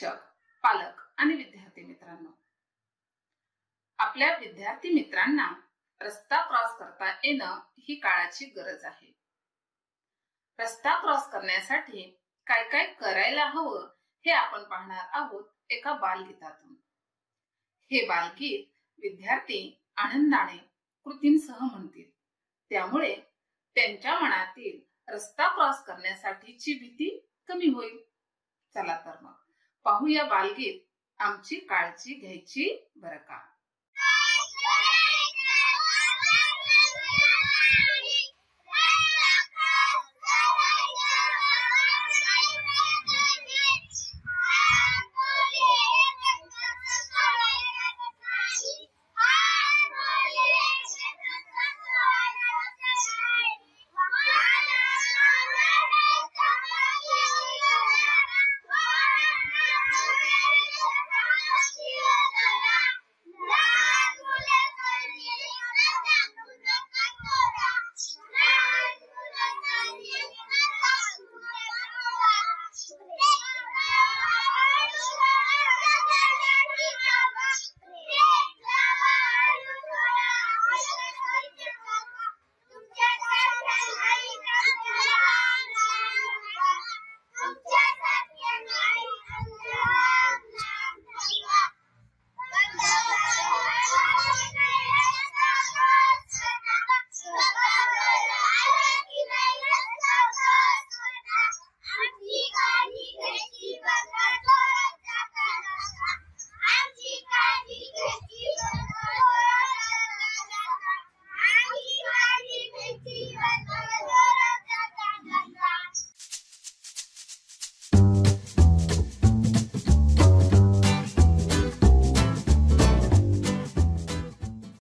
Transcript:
शिक्षक, पालक आणि विद्यार्थी मित्रांनो, आपल्या विद्यार्थी मित्रांना रस्ता क्रॉस करता येणं ही काळाची गरज आहे. रस्ता क्रॉस करण्यासाठी काय काय करायला हवं हे आपण पाहणार आहोत एका बालगीतातून. हे बालगीत विद्यार्थी आनंदाने कृतींसह म्हणतील, त्यामुळे त्यांच्या मनातील रस्ता क्रॉस करण्यासाठीची भीती कमी होईल. चला तर मग पाहूया बालगीत आमची काळजी घ्यायची बरं का.